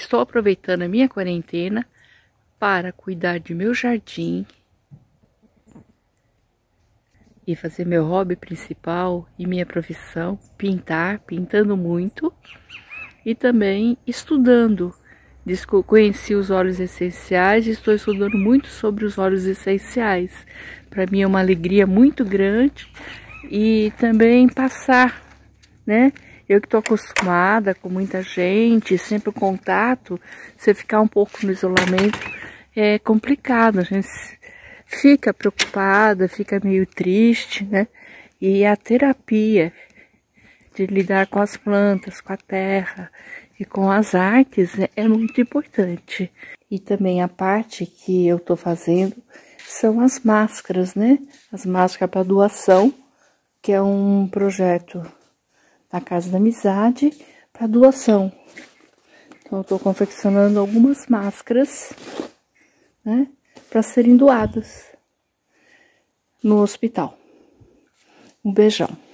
estou aproveitando a minha quarentena para cuidar de meu jardim e fazer meu hobby principal e minha profissão, pintar, pintando muito e também estudando. Conheci os óleos essenciais e estou estudando muito sobre os óleos essenciais. Para mim é uma alegria muito grande e também passar, né? Eu que estou acostumada com muita gente, sempre o contato, você ficar um pouco no isolamento é complicado, a gente fica preocupada, fica meio triste, né? E a terapia de lidar com as plantas, com a terra e com as artes é muito importante. E também a parte que eu tô fazendo são as máscaras, né? As máscaras para doação, que é um projeto da Casa da Amizade para doação. Então eu tô confeccionando algumas máscaras, né? Para serem doadas no hospital. Um beijão.